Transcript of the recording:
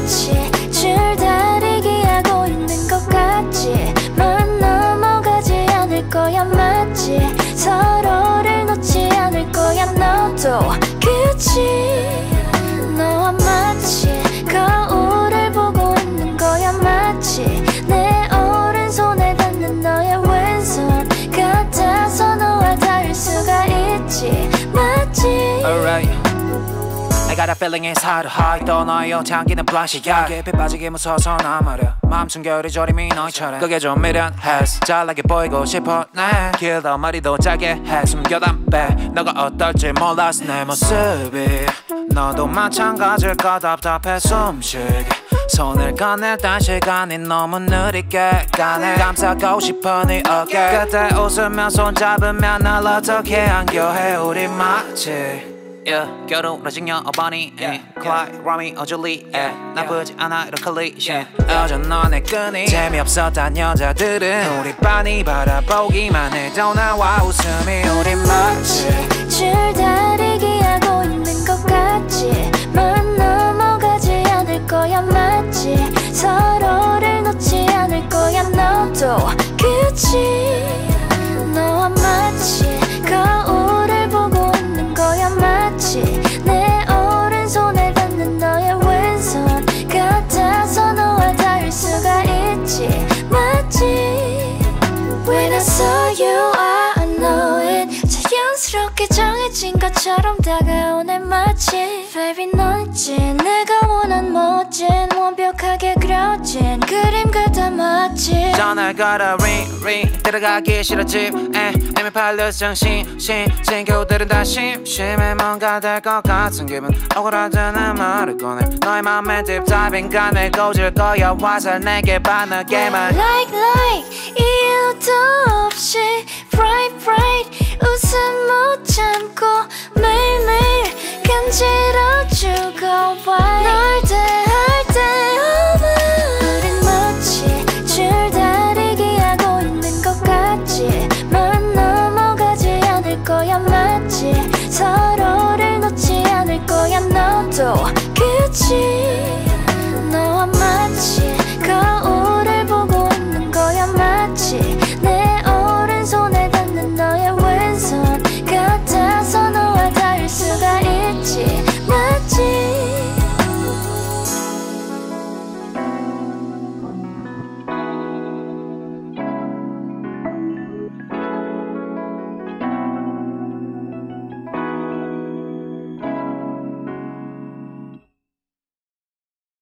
마치 줄다리기 하고 있는 것 같지. 만 넘어가지 않을 거야 맞지. 서로를 놓지 않을 거야 너도 그치. 너와 마치 거울을 보고 있는 거야 마치 내 오른손에 닿는 너의 왼손 같아서 너와 닿을 수가 있지 맞지. Alright, I got a feeling it's hard to hide. 또 너의 옷향기는 블라시야. 깊이 빠지기 무서워서 나 말야. 마음 숨겨리 저림이 너희처럼 그게 좀 미련했어. 잘나게 보이고 싶어 내 길도 머리도 짧게 해 숨겨담 빼. 너가 어떨지 몰랐어 내 모습이. 너도 마찬가지일 거 답답해 숨쉬게. 손을 꺼냈던 시간이 너무 느리게 가네. 감싸고 싶어 네 어깨. 그때 웃으며 손잡으면 날 어떻게 안겨해. 우리 마치 결혼하신 여어머니 클라이, 로미오, 줄리엣. 나쁘지 않아 이런 클리셰. 어전 너네 끈이 재미없었단 여자들은 우리 빤히 바라보기만 해도 나와 웃음이. 우리 마치 줄다리기 하고 있는 것 같지. 만 넘어가지 않을 거야 맞지. 서로를 놓지 않을 거야 너도 그치. 너와 마치 거울을 보고 있는 거야 마치 내 오른손에 닿는 너의 왼손 같아서 너와 닿을 수가 있지 맞지. When I saw you I know it. 자연스럽게 정해진 것처럼 다가오네 마치. Baby 넌 있지 내가 원한 멋진 완벽하게 그려진 그림 같아 마치. 전화 걸어 ring 들어가기 싫어 집에 이미 팔려서 정신 친구들은 다 심심해. 뭔가 될 것 같은 기분 억울하다는 말을 꺼내. 너의 맘에 딥다이빙 가네 고질 거야 와서 내게 반하게만 Like 이유도 없이 bright 웃음 못 참고 매일매일 간지러워 주고 Why